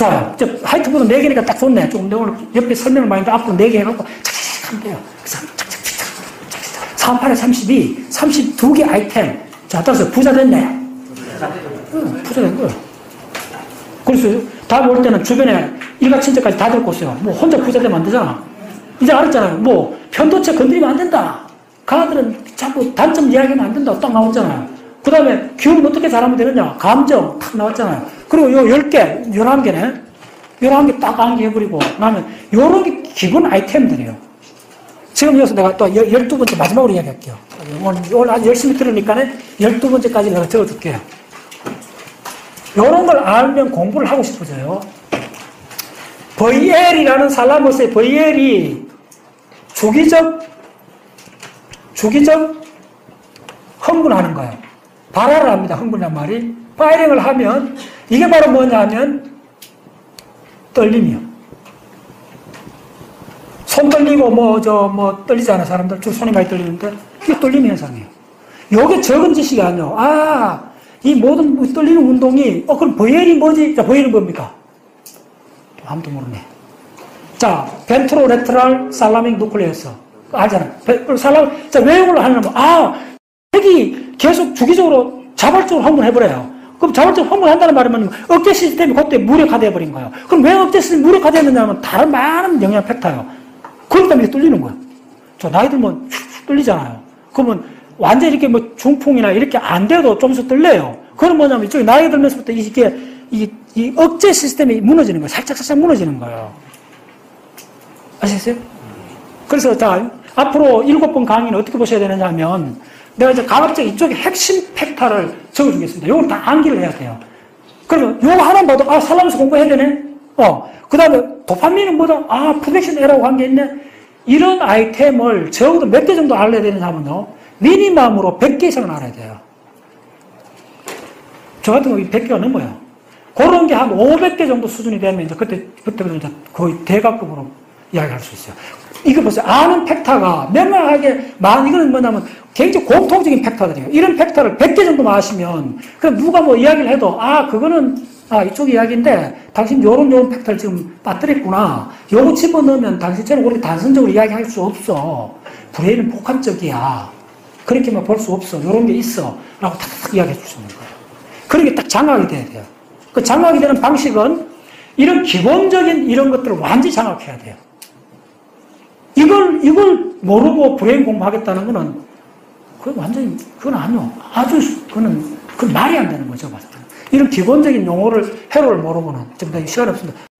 좋아요. 화이트보드 4개니까 딱 좋네. 조금 더 오늘 옆에 설명을 많이 했는데 앞으로 4개 해놓고 착착착 하면 돼요. 38에 32, 32개 아이템. 자, 따라서 부자 됐네. 부자 된 거예요. 그래서 다음 올 때는 주변에 일가 친척까지 다 데리고 오세요. 뭐 혼자 부자 되면 안 되잖아. 이제 알았잖아요. 뭐 편도체 건드리면 안 된다. 가들은 자꾸 단점 이야기하면 안 된다고 딱 나왔잖아요. 그 다음에 기억은 어떻게 잘하면 되느냐. 감정 탁 나왔잖아요. 그리고 요 10개, 11개네. 11개 딱 암기해버리고 나면 요런 게 기본 아이템들이에요. 지금 여기서 내가 또 12번째 마지막으로 이야기할게요. 오늘 아주 열심히 들으니까 12번째까지 내가 적어줄게요. 요런 걸 알면 공부를 하고 싶어져요. VL이라는 살라모스의 VL이 주기적 흥분하는 거예요. 발화를 합니다. 흥분이란 말이. 파이링을 하면 이게 바로 뭐냐 하면 떨림이요. 손 떨리고 떨리잖아요. 사람들 손이 많이 떨리는데 이게 떨림 현상이에요. 이게 적은 지식이 아니에요. 이 모든 떨리는 운동이 그럼 VL이 뭐지? 자, VL이 뭡니까? 아무도 모르네. 자, 벤트로레트랄 살라믹 누클레어스. 알잖아요. 자, 외용을 하려면, 핵이 계속 주기적으로 자발적으로 흥분해버려요. 그럼 자발적으로 흥분한다는 말이면 억제 시스템이 그때 무력화되어버린 거예요. 그럼 왜 억제 시스템이 무력화되느냐면 다른 많은 영향 팩터예요. 그것 때문에 뚫리는 거예요. 저 나이 들면 뚫리잖아요. 그러면 완전히 이렇게 중풍이나 이렇게 안 돼도 좀씩 뚫려요. 그건 뭐냐면 이쪽에 나이 들면서부터 이 억제 시스템이 무너지는 거예요. 살짝 무너지는 거예요. 아시겠어요? 그래서 자, 앞으로 7번 강의는 어떻게 보셔야 되느냐 하면 내가 이제 가급적 이쪽에 핵심 팩터를 적어주겠습니다. 이걸 다 암기를 해야 돼요. 그러면 요거 하나 봐도 살라면서 공부해야 되네? 그 다음에 도파민은 뭐다? 프로젝션 에러라고 한 게 있네? 이런 아이템을 적어도 몇 개 정도 알아야 되느냐 하면요. 미니멈으로 100개 이상은 알아야 돼요. 저 같은 경우 100개가 넘어요. 그런 게 한 500개 정도 수준이 되면 이제 그때부터 이제 거의 대각급으로 이야기할 수 있어요. 이거 보세요. 아는 팩터가 명확하게, 이거는 뭐냐면 굉장히 공통적인 팩터들이에요. 이런 팩터를 100개 정도만 아시면, 그럼 누가 이야기를 해도, 그거는, 이쪽 이야기인데, 당신 요런 팩터를 지금 빠뜨렸구나. 요거 집어넣으면 당신처럼 우리 단순적으로 이야기할 수 없어. 브레인은 복합적이야. 그렇게만 볼 수 없어. 요런 게 있어. 라고 탁 이야기해 줄 수 있는 거예요. 그런 게 딱 장악이 돼야 돼요. 그 장악이 되는 방식은 이런 기본적인 이런 것들을 완전히 장악해야 돼요. 이걸 모르고 브레인 공부하겠다는 거는, 그건 아니요. 그건 말이 안 되는 거죠. 이런 기본적인 용어를, 회로를 모르고는, 좀 더 시간 없습니다.